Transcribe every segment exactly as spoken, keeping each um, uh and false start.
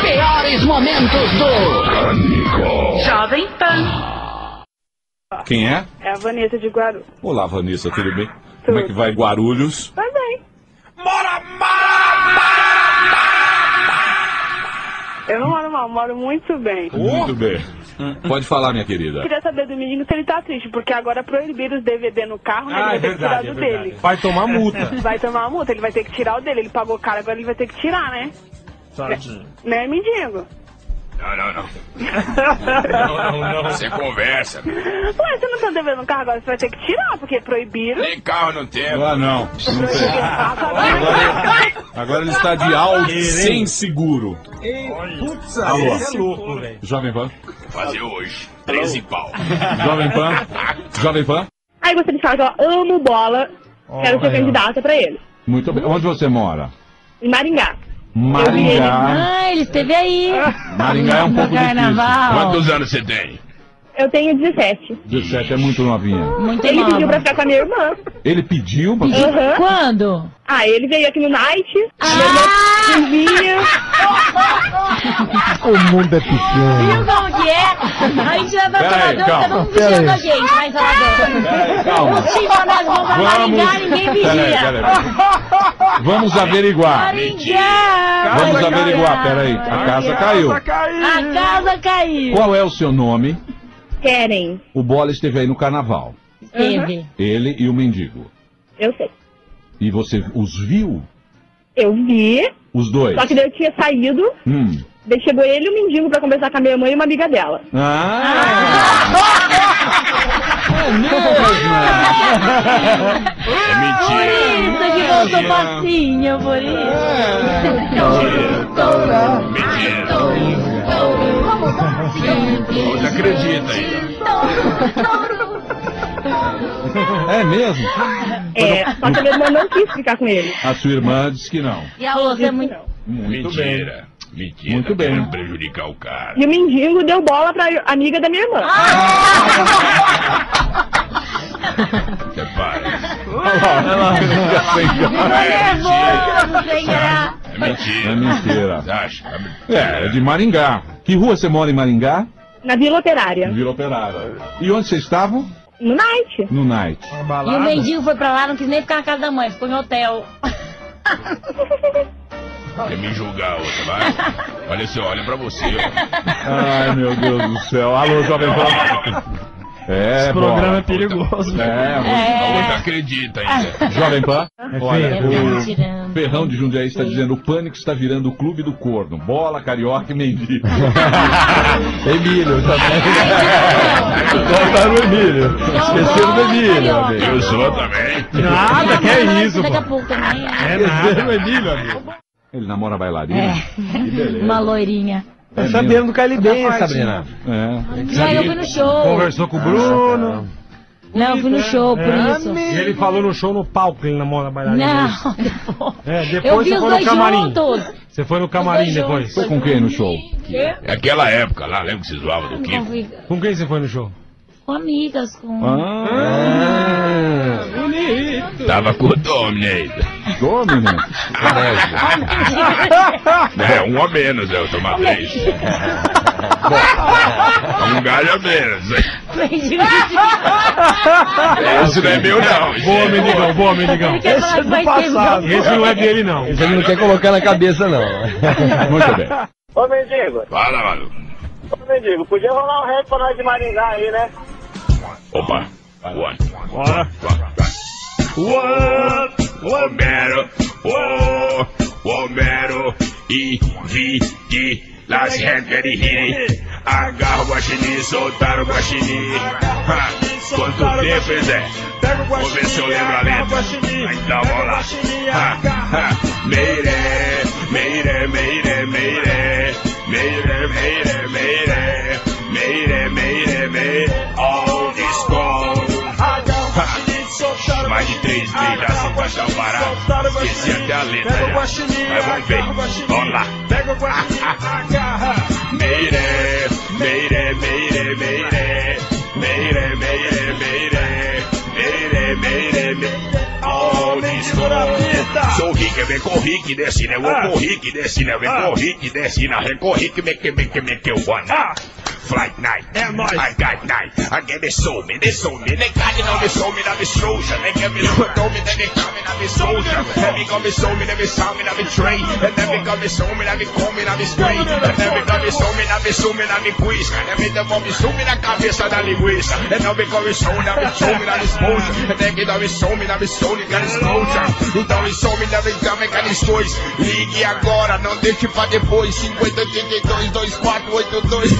piores momentos do Pânico. Jovem Pan. Quem é? É a Vanessa de Guarulhos. Olá, Vanessa, tudo bem? Como é que vai Guarulhos? Vai bem. Mora, mora, Eu não moro mal, moro muito bem. Muito bem. Pode falar, minha querida. Eu queria saber do menino se ele tá triste, porque agora proibiram os D V D no carro, né? Ah, Ele vai é ter que tirar verdade, é do verdade. dele. Vai tomar multa. Vai tomar uma multa, ele vai ter que tirar o dele. Ele pagou caro, agora ele vai ter que tirar, né? Tadinho. Né, mendigo? Não, não, não. Não, não, não. Você conversa. Ué, você não tá devendo no carro, agora você vai ter que tirar, porque proibiram. Nem carro não tem. Ah, não. Não tem. Agora... Agora ele está de áudio sem seguro. Putz, Alô. você é louco, velho. Jovem Pan. Fazer hoje. treze pau. Jovem Pan. Jovem Pan. Aí gostaria de falar que eu amo bola, quero ser aí, ó. candidata pra ele. Muito bem. Onde você mora? Em Maringá. Maringá. Ah, ele esteve aí. Maringá é um pouco no carnaval. difícil. Quantos anos você tem? Eu tenho dezessete. dezessete é muito novinha. Muito Ele pediu pra nova. ficar com a minha irmã. Ele pediu pra... Aham. Quando? Ah, ele veio aqui no night. Ah! Vinha. O mundo é Viu pequeno. como que é? A gente vai pra Pera aí, Salvador, calma. cada um Pera vigiando aí. a gente, vai em Salvador. Peraí, calma. Os filhos nós vamos pra Maringá, ninguém Peraí, vigia. peraí. Vamos averiguar. Maringá! Vamos Maringá. averiguar, peraí. A casa caiu. A casa caiu. Qual é o seu nome? Querem. O Bola esteve aí no carnaval. Teve. Ele e o mendigo. Eu sei. E você os viu? Eu vi, Os dois? só que daí eu tinha saído, Hum. daí chegou ele e o mendigo pra conversar com a minha mãe e uma amiga dela. Ah! É mesmo? É mentira. Isso que voltou passinho, por isso. Mentira. Você acredita ainda? É mesmo? É, só que a minha irmã não quis ficar com ele. A sua irmã disse que não. E a outra é muito... Muito bem. Mentira. Mentira. Muito bem. Querendo prejudicar o cara. E o mendigo deu bola pra amiga da minha irmã. Você para. nervoso, sem graça. É mentira. É mentira. Você acha? É, é de Maringá. Que rua você mora em Maringá? Na Vila Operária. Vila Operária. E onde vocês estavam? No night. No night. E o mendigo foi pra lá, não quis nem ficar na casa da mãe, ficou em hotel. Quer me julgar, outra, vai? Olha assim, olha pra você, ó. Ai, meu Deus do céu. Alô, Jovem Pan. É, Esse programa Bola. é perigoso. É, A outra acredita ainda. Jovem Pan. Olha, É, o tirando. Ferrão de Jundiaí está dizendo: o Pânico está virando o clube do corno. Bola, carioca e mendigo. Emílio também. Botaram o Emílio. Esqueceram do Emílio, meu amigo. Eu sou também. Nada, que é isso, Daqui a pô. pouco também. É Esqueceram nada. do Emílio, amigo. Ele namora bailarina? É. Que beleza. Uma loirinha. Tá sabendo do Cali bem, Sabrina. É. Já eu fui no show. Conversou com o Bruno. Não, eu fui no show, por isso. E ele falou no show no palco que ele namora a bailarina. Não, depois. É, Eu depois vi você os foi no dois camarim. juntos. Você foi no camarim Os dois depois. Foi com quem no show? É aquela época lá, lembra que você zoava do Não Kiko? fui- Com quem você foi no show? Com amigas, com... Ah, Tava com o Domini ainda. Domini. É, um a menos, eu tomar três. Um galho a menos. Esse não é meu, não. Esse Boa, é mendigão, boa, mendigão. Quer falar que vai ter jogo? Esse não é dele, não. Esse ele não quer colocar na cabeça, não. Muito bem. Ô, mendigo, Fala, maluco. ô, mendigo, podia rolar um rap pra nós de Maringá aí, né? Opa. One. Bora. One. Homero. Oh. Homero. E vi que las gente de rir. Agarra o guaxinim, soltar o guaxinim. Ha, quanto tempo, Zé? Vou ver se eu lembro a letra. Então vamos lá. Ha, ha. Meire, meire, meire, meire. Meire, meire, meire. Meire, meire, meire. All this gold. Ha. Mais de três vezes já se passar o barato. Esqueci até a letra já. Mas vamos ver. Vamos lá. Meire, meire, meire, meire. Meire, meire, meire. Meire, meire, meire. All this gold. Sou rico, eu vem corri que descina, eu vou correr que descina, eu vem corri que descina, recorri que me que me que me que eu wanna. Flight night, é nóis. I got night, I get me soul me, they soul me, they got it on me soul me, now me soldier, they get me soul me, they come me, now me soldier, then me got me soul me, then me sound me, now me train, and then me got me soul me, now me call me, now me straight, and then me got me soul me, now me soul me, now me quiz, and me devo me soul me na cabeça da linguiça, and now me got me soul, now me soul me, now me exposure, and then me got me soul me, now me soul me, got exposure, então me soul me, now me got me got exposure, ligue agora, não deixe pra depois, cinquenta, oitenta e dois, vinte e quatro, oitenta e dois.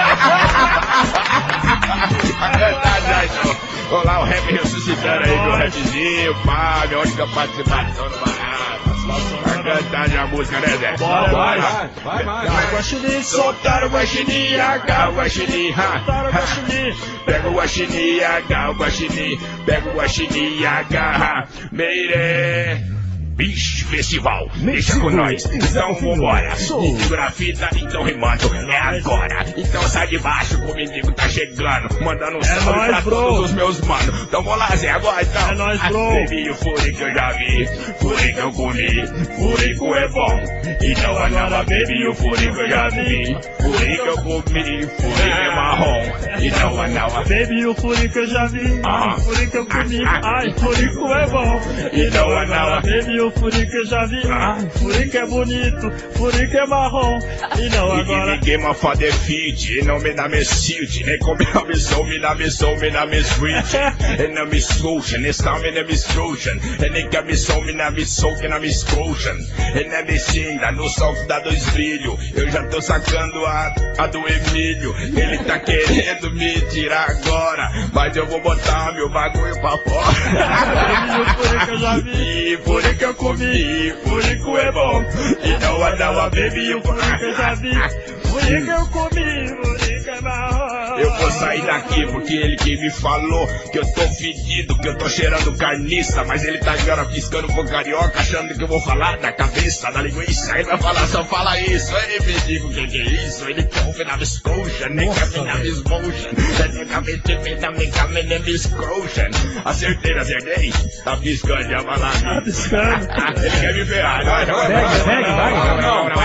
Olá, o rap ressuscitando aí, meu rapzinho, pá, minha única participação no barato. Vai cantar já a música, né, Zé? Bora, vai, vai, vai, vai, vai. Guaxinim, soltaram o guaxinim, agarra o guaxinim, soltaram o guaxinim. Pega o guaxinim, agarra o guaxinim, pega o guaxinim, agarra, meire. Bicho Festival, deixa com nós, então vambora. Segura a fita, então rimando, é agora. Então sai de baixo, o mendigo tá chegando, mandando um salve nóis, pra bro. todos os meus manos. Então vou lá, Zé, agora então. É nóis, bro. Bebi o furico que eu já vi, furico que eu comi, furico é bom. Então agora bebi o furico que eu já vi, furico que eu comi, furico é marrom. Então agora Baby, o furico eu já vi, Ah. furico eu comi, ai, furico é bom. Então agora, agora baby, o furico eu já vi, ai, furico é bonito, furico é marrom. E não agora. Ninguém me fode fit, e não me dá me silt, nem come na me soul, me dá me soul, me dá me switch. E não me solution, esse time não me solution. E nem que me soul, me dá me soul, que não me solution. E não me xinga, no sol dá dois brilhos. Eu já tô sacando a, a do Emílio. Ele tá querendo me tirar agora, mas eu vou botar meu bagulho pra fora. Baby, o furico eu já vi, E furico eu comi, furico é bom. E não andava baby, o furico eu já vi, furico eu comi, furico é marrom. Eu vou sair daqui porque ele que me falou que eu tô fedido, que eu tô cheirando carniça. Mas ele tá agora piscando pro carioca, achando que eu vou falar da cabeça, da linguiça. Ele vai falar, só fala isso. Ei, me diga o que que é isso. Ele quer ouvir na viscotion, nem quer ver na vismotion. Ele quer ver te ver na minha caminha na viscotion. Acertei, acertei. Tá piscando, já vai lá. Tá piscando. Ele quer me ferrar. Não, não, Segue, segue, vai. não, não, não,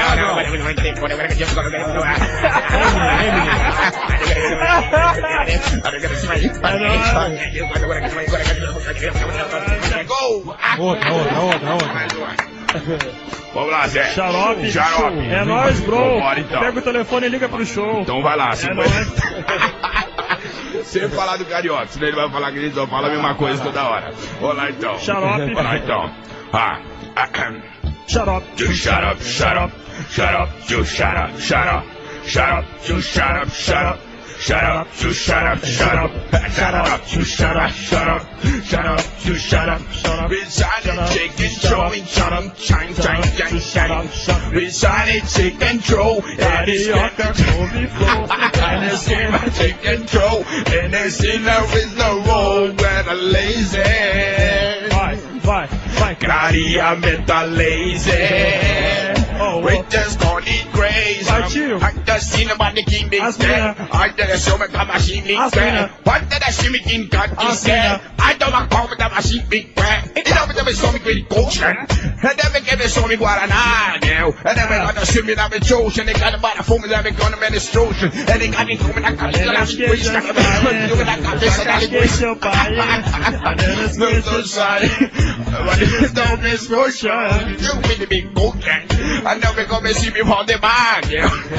Outra, outra, outra, outra. Vamos lá, Zé. Xarope. Xarope. É nóis, bro. Vambora, então. Pega o telefone e liga pro show. Então vai lá, É cinquenta. nóis. Sem falar do carioca, senão ele vai falar que a gente só fala a mesma coisa toda hora. Vamos lá então. Xarope. Vamos lá então. Ah. Xarope. You shut up, shut up, shut up, you shut up, shut up, shut up, you shut up, shut up. Shut up, you shut up, shut up, shut up, you shut up, shut up, shut up, you shut up, shut up. Resigning, chicken, throwing, shut up, chime, chime, chime, chime. Resigning, chicken, throw, and it's Carioca, couve flow. and it's in my chicken throw, and it's in there is no road where the lazy. Vai, vai, vai. Clareamento a laser. Oh, We oh. just gonna eat grace. Vai, tio. I just seen nobody king big As stand. mina. I did a show me got machine big As grand. mina. What did I see me king got As this stand? mina. I don't want call me that machine big grand. It don't me show me green ocean. And then we give me show me Guaraná, now. And then we got to show me that with ocean. They got about the phone that we gonna administration. And they got me coming that got me Não esqueça, pai. Não esqueça, pai. Não No, esqueça, no, sorry. But it's no misfortune. You really big goat gang. And now we come see me from the bag.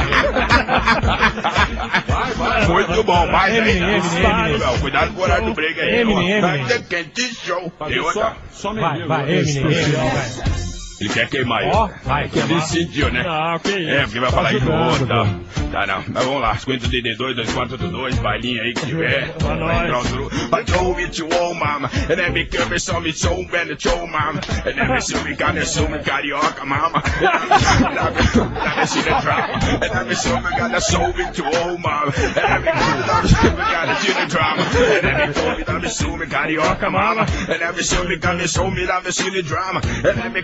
Muito bom, mais aí. Eminem, Eminem, Eminem. Cuidado com o horário do break aí. Eminem, Eminem. Vai ter quente show. E outra. Só me Vai, vai, Eminem, Eminem, vai. Ele quer queimar aí. Ó, vai, Porque ele sentiu, né? Ah, que isso. É, porque vai falar que ajudando, outra. Tá, não. Mas vamos lá. cinquenta D D dois, dois quatro oito dois, bailinho aí que tiver. Pra Vai entrar nós. o duro. I told it you all, mama. And then me give me some, it's so bad, it's so, mama. And then me see me got me so me carioca, mama. Let me see the drama. And then me see me got the soul into all, mama. And then me see me got the see the drama. And then me told me that me so me carioca, mama. And then me see me got me so me that me see the drama. And then me told me that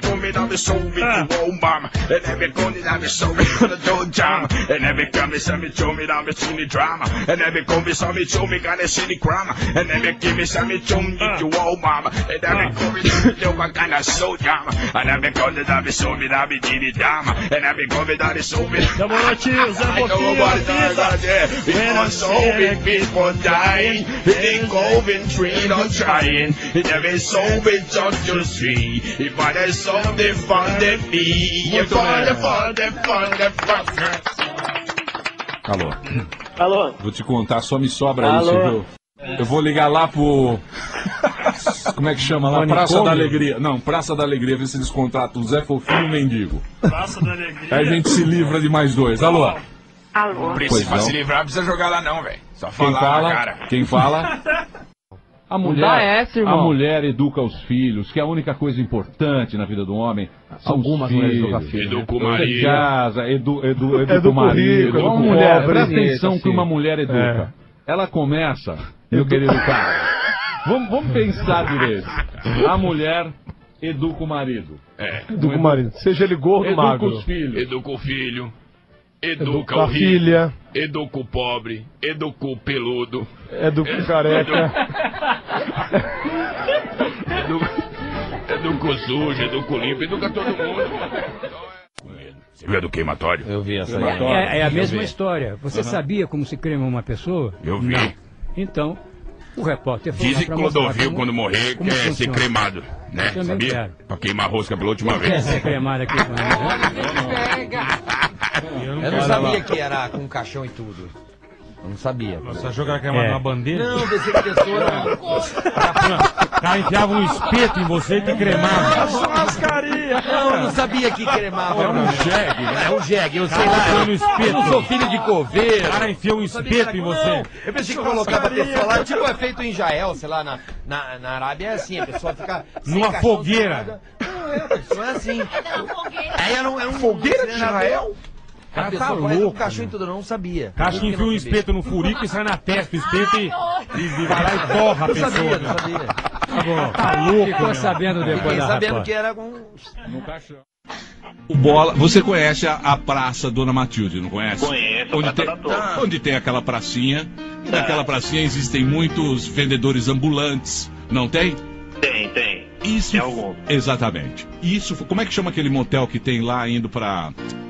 me show me to oh mama. And every corner that me show me to do jam. And every come me show me show me down me see the drama. And every come me show me show me got a city drama. And every give me show me show me to oh mama. And every come me show me got a show jam. And every corner that me show me that me see the drama. And every come me that show me. Demorou, tio, Zé Boquinha, because so many people dying. They going tree not trying. It never so we just to see. If I there's something fun to be. If I the fun, the fun, the fun. Alô. Alô. Vou te contar, só me sobra Alô. isso, viu? Eu vou ligar lá pro... Como é que chama lá? Praça da Alegria. Não, Praça da Alegria, ver se eles contratam o Zé Fofinho e o Mendigo. Praça da Alegria. Aí a gente se livra de mais dois. Alô? Alô. Não precisa pra se livrar, não precisa jogar lá não, velho. Só Quem falar fala? na cara. Quem fala? A mulher, a mulher educa os filhos, que é a única coisa importante na vida do homem. São Algumas os mulheres filhos. educam filhos. Educa o Você marido. casa, edu, edu, educa Educa o marido. rico, Uma educa mulher, pobre, presta bonita, atenção assim. que uma mulher educa. Ela começa, meu querido cara. Vamos, vamos pensar direito. A mulher educa o marido. É. Educa o marido. Seja ele gordo ou Educa magro. os filhos. Educa o filho. Educa, Educa o a rico. filha. Educa o pobre. Educa o peludo. Educa o careca. Educa, educa o sujo, educa o limpo, educa todo mundo. Você viu do queimatório? Eu vi essa aí. É, é a mesma história. Você sabia como se crema uma pessoa? Eu vi. Não. Então, o repórter foi Dizem lá que pra mostrar Clodovil, como- quando morrer, como quer ser funciona. cremado, né? Eu também Sabia? quero. Pra queimar rosca pela última Quer vez. ser cremado aqui com Eu não sabia que era com caixão e tudo. Eu não sabia. Você achou que era queimado É. na bandeira? Não, pensei que a pessoa era... O cara enfiava um espeto em você e te cremava. Churrascaria. Não, eu não sabia que cremava. É um jegue, né? É um jegue, eu sei Cara, lá. enfiou no espeto. Eu não sou filho de coveiro. O cara enfiou um Sabia que era- espeto em Não, você. eu pensei que colocava a pessoa lá, tipo, é feito em Israel, sei lá, na, na, na Arábia é assim, a pessoa fica... sem Numa caixão, sem fogueira. nada. Não, é, a pessoa é assim. Aí era um... Era um Fogueira de Israel? A Cara, pessoa tá vai com louco, caixão e tudo, eu não sabia. Caixa Por que enfia não um sabia? espeto no furico e sai na testa o espeto e, e vai lá e torra a Não pessoa. sabia, não sabia. Tá louco, Ficou meu. sabendo depois Fiquei da sabendo rapaz. que era com... O Bola, você conhece a, a Praça Dona Matilde, não conhece? Conheço, Onde Praça tem, da Torre. onde tem aquela pracinha. E naquela pracinha existem muitos vendedores ambulantes, não tem? Tem, tem. Isso. Tem algum. Exatamente. Isso. Como é que chama aquele motel que tem lá indo pra.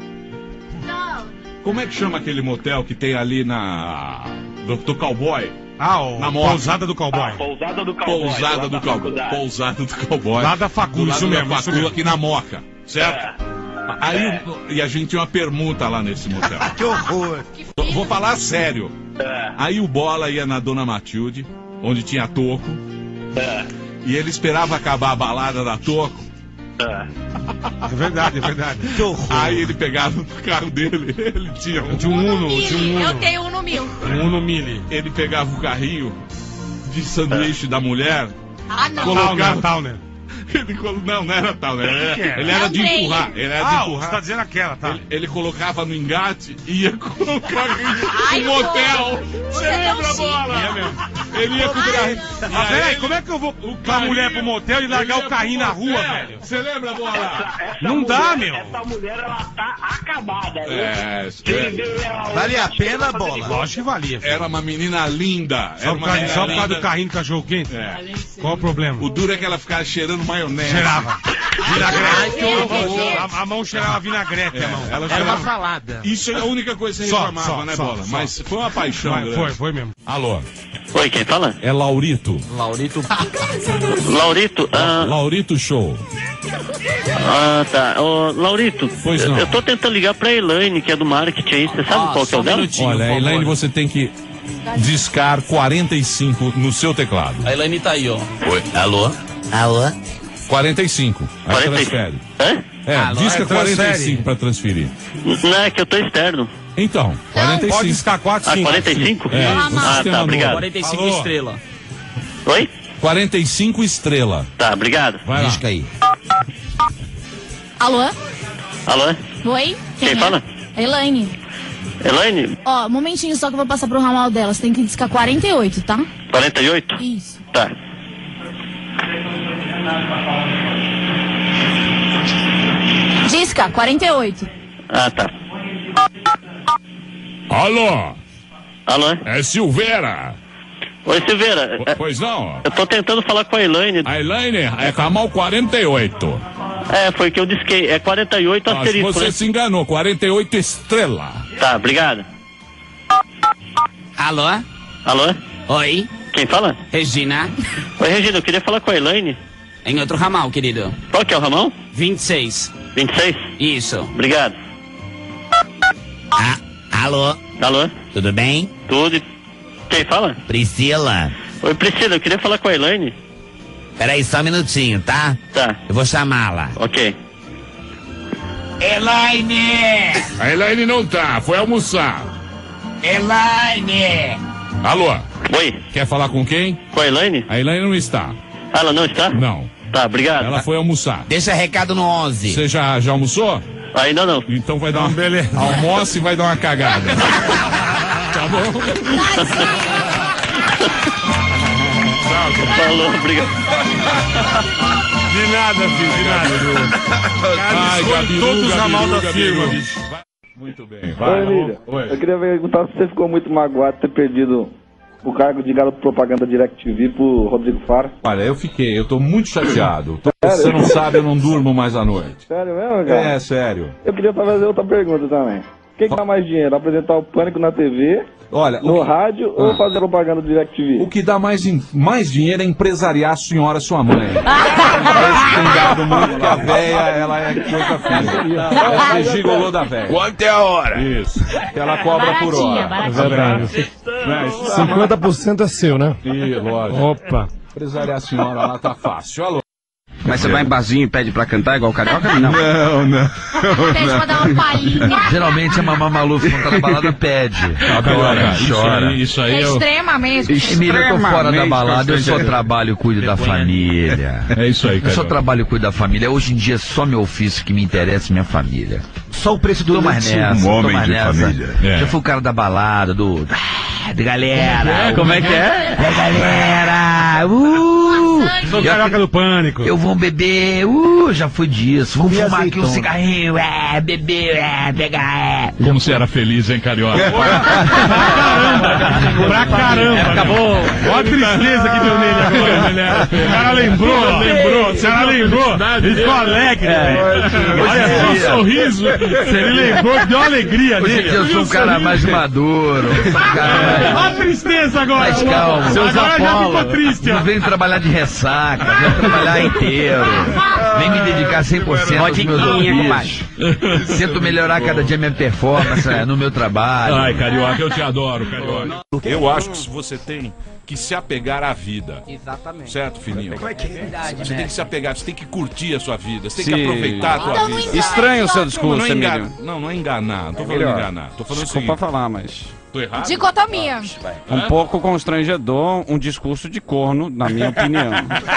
Como é que chama aquele motel que tem ali na. Do, do cowboy? Ah, o Na moto. Pousada do Cowboy. Ah, pousada do cowboy. Pousada lá do da cowboy. faculdade. Pousada do cowboy. Lá da Facu, Do lado isso da mesmo, isso Facu, mesmo. aqui na Moca, certo? É. Aí, e a gente tinha uma permuta lá nesse motel. Que horror. Vou falar sério. É. Aí o Bola ia na Dona Matilde, onde tinha Toco, É. e ele esperava acabar a balada da Toco. É. É verdade, é verdade. Que horror. Aí ele pegava o carro dele, ele tinha um, De um Uno, de um Eu Uno. tenho um no mil. Um Uno Mille. ele pegava o carrinho de sanduíche da mulher, Ah, não. colocava. Towner, Towner. Ele colo... Não, não era tal, né? Ele que era, era? ele era de Andrei. empurrar. Ele era de Ah, você empurrar. tá dizendo aquela, tá? Ele, ele colocava no engate e ia com o carrinho Ai, no motel. pô. Você Você é lembra, tão Bola? Ia mesmo. Ele ia com o carrinho. Ah, peraí, como é que eu vou com a carrinho- mulher pro motel e largar Ele o carrinho ia na pro rua, motel. velho? Você lembra, Bola? Essa Não mulher, dá, meu. Essa mulher, ela tá acabada. viu? É, Quem é. vê ela Vale hoje, a acha que pena, vai fazer Bola? igual. Lógico que valia. filho. Era uma menina linda. Só Era por uma causa, menina só por causa linda. do carrinho de cachorro quente? É. Qual o problema? O duro é que ela ficava cheirando maionese. Cheirava. Vinagrete. que horror. A, a mão cheirava vinagrete, É, a mão. ela Era uma cheirava... salada. Isso é a única coisa que você Só, reclamava, só, né, só, Bola? só. Mas foi uma paixão. Foi, grande. foi, foi mesmo. Alô, Oi, quem fala? é Laurito. Laurito. Laurito. Ah, Laurito Show. ah tá. Ô, Laurito, Pois não. eu tô tentando ligar pra Elaine, que é do marketing aí. Você sabe qual que é o dela? Olha, Elaine, você tem que discar quarenta e cinco no seu teclado. A Elaine tá aí, ó. Oi, alô? Alô? quarenta e cinco. Aí quarenta e cinco. transfere. Hã? É, Alô, disca é, quarenta e transfere. cinco pra transferir. Não, é que eu tô externo. Então, quarenta e cinco. Pode discar quatro, Ah, cinco. quarenta e cinco? É, Ah, no Ah, sistema tá, novo. obrigado. quarenta e cinco Alô? estrela. Oi? quarenta e cinco estrela. Tá, obrigado. Vai lá. Disca aí. Alô? Alô? Oi? Quem é? fala? Elaine. Elaine? Ó, um momentinho só que eu vou passar pro ramal dela. Você tem que discar quarenta e oito, tá? quarenta e oito? Isso. Tá. Disca, quarenta e oito. Ah, tá. Alô? Alô? É Silveira. Oi, Silveira. Po- Pois não? Eu tô tentando falar com a Elaine. A Elaine é ramal quarenta e oito. É, foi o que eu disquei. É quarenta e oito Acho que asterisco, você né? se enganou, quarenta e oito estrela. Tá, obrigado. Alô? Alô? Oi? Quem fala? Regina? Oi, Regina, eu queria falar com a Elaine. Em outro ramal, querido. Qual que é o ramão? vinte e seis. vinte e seis? Isso. Obrigado. Ah, alô? Alô? Tudo bem? Tudo. Quem fala? Priscila. Oi, Priscila, eu queria falar com a Elaine. Peraí, só um minutinho, tá? Tá. Eu vou chamá-la. Ok. Elaine! A Elaine não tá, foi almoçar. Elaine! Alô? Oi? Quer falar com quem? Com a Elaine? A Elaine não está. Ah, ela não está? Não. Tá, obrigado. Ela foi almoçar. Deixa recado no onze. Você já, já almoçou? Ainda não. Então vai dar uma... Beleza. Almoça e vai dar uma cagada. Tá bom? Falou, obrigado. De nada, filho, de nada. Ai, Gabiru, Todos os ramal da Gabiru, firma, Gabiru. bicho. Muito bem, Oi, vai. Emília. Oi. Eu queria perguntar se você ficou muito magoado de ter perdido o cargo de garoto propaganda DirecTV pro Rodrigo Faro. Olha, eu fiquei, eu tô muito chateado. Tô- Sério? Você não sabe, eu não durmo mais à noite. Sério mesmo, cara? É, sério. Eu queria fazer outra pergunta também. Quem que dá mais dinheiro? Apresentar o Pânico na T V, Olha, no o que, rádio Ah. ou fazer propaganda do DirecTV? o que dá mais, em- mais dinheiro é empresariar a senhora, sua mãe. Esse tem dado muito que a véia, ela é coisa fina. Ela é gigolô da véia. Quanto é a hora? Isso. Que ela cobra por hora. É verdade. Né, isso dá cinquenta por cento é seu, né? mais- Ih, lógico. Opa. Empresariar a senhora lá tá fácil. Alô? Mas você vai em barzinho e pede pra cantar igual o carioca? Não. Não, não. Pede pra dar uma palhinha. Geralmente a Mamá Maluf, quando tá na balada, pede. Adora, Isso chora. aí, isso aí É eu... extremamente. Emília, eu tô fora da Extremamente balada, eu só constrangedor. trabalho e cuido da família. É isso aí, Eu só cara. trabalho e cuido da família. Hoje em dia, só meu ofício que me interessa é minha família. Só o preço do mais leite, nessa, um tô homem mais de nessa. família. É. Já fui o cara da balada, do... ah, de galera. Como é que é? É, galera. Uh! Sou Já carioca fui- do pânico. Eu vou beber, uh, já fui disso. Vamos Comi fumar aqui um azeitona. cigarrinho, é, beber, é, pegar, é. Como você era feliz, hein, carioca? Pra caramba. Acabou. Olha a tristeza que deu nele agora. O cara lembrou, lembrou. O cara lembrou. Ele ficou alegre, velho. Olha só o sorriso. Ele lembrou que deu uma alegria Hoje em nele. dia eu sou um cara mais maduro. um cara Olha a tristeza agora. mais calmo. Agora já ficou triste, ó. Não venho trabalhar de ressaca, venho trabalhar inteiro. Vem me dedicar cem por cento aos meus ofícios. Tento melhorar cada dia minha performance é, no meu trabalho. Ai, carioca, eu te adoro, carioca. Eu acho que você tem que se apegar à vida. Exatamente. Certo, filhinho? Como é que é verdade, Você né? tem que se apegar, você tem que curtir a sua vida, você tem Sim. que aproveitar a tua Então não vida. engana Estranho o seu os discurso, não, não, é enganar, Emílio. não, não é enganar, não tô falando Melhor. enganar. Tô falando o Desculpa seguinte, falar, mas... tô errado? Dicotomia. Um pouco constrangedor, um discurso de corno, na minha opinião.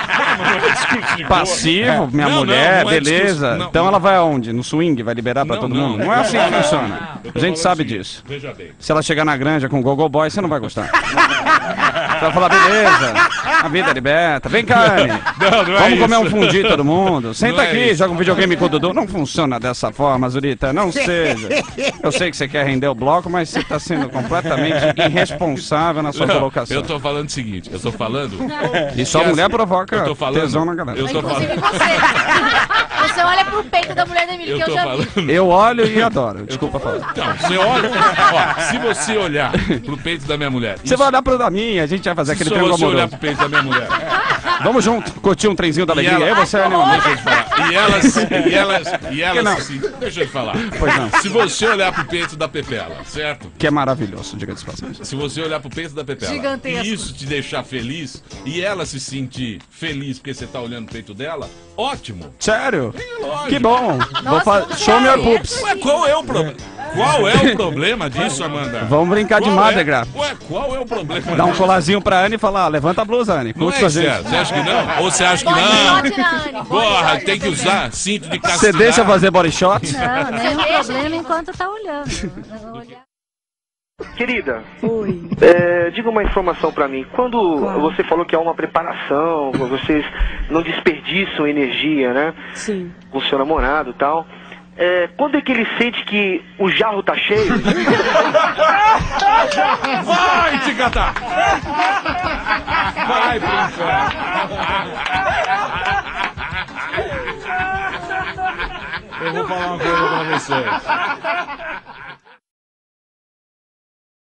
Passivo, minha Não, não, mulher, não é beleza. discurso, não. Então ela vai aonde? No swing? Vai liberar pra Não, todo não, mundo? não. Não é assim que Não. funciona. Eu tô A gente falando sabe o seguinte, disso. Veja bem. Se ela chegar na granja com o Gogo Boy, você não vai gostar. Você vai falar, beleza, a vida é liberta. Vem cá, Anne. Não, não é Vamos comer isso. um fundi todo mundo. Senta Não é aqui, isso. joga um videogame com o Dudu. Não funciona dessa forma, Zurita. Não seja. Eu sei que você quer render o bloco, mas você tá sendo completamente irresponsável na sua Não, colocação. eu tô falando o seguinte, eu tô falando... E só que mulher assim, provoca eu tô falando, tesão na galera. Eu tô Inclusive falando... você. Você olha pro peito da mulher da Emília, Eu que eu tô já vi. falando... Eu olho e adoro. Desculpa falar. Então, você olha... Ó, se você olhar pro peito da minha mulher... Você vai olhar pro da minha, a gente vai fazer Se aquele só triângulo você olhar amoroso. pro peito da minha mulher... Vamos junto, curtir um trenzinho da E alegria. ela- Aí você é minha Deixa eu te falar. E elas... E elas... E Que elas... não? assim, deixa eu te falar. Pois não. Se você olhar pro peito da Pepela, certo? Que é maravilhoso, diga de passagem. Se você olhar pro peito da Pepela Gigantesco. e isso te deixar feliz e ela se sentir feliz porque você tá olhando o peito dela, ótimo. Sério? Lógico. Que bom. Vou Nossa, fa- você Show me é your poops. Ué, qual é o problema? Qual é o problema disso, Amanda? Vamos brincar de Qual Madagra. É? Ué, qual é o problema? Dá um disso? colarzinho pra Anne e falar, ah, levanta a blusa, Anne. Não Curte é com a certo. gente. Você acha que não? Ou você acha que Body não? shot na Anne. Body Porra, shot tem que na usar cinto de castidade. Você deixa fazer body shot? Não, nenhum Você deixa problema de- enquanto tá olhando. Querida, Oi. é, diga uma informação pra mim. Quando você falou que há uma preparação, vocês não desperdiçam energia, né? Sim. Com o seu namorado e tal. é, quando é que ele sente que o jarro tá cheio? Vai te catar! Vai pro inferno! Eu vou falar uma coisa pra vocês.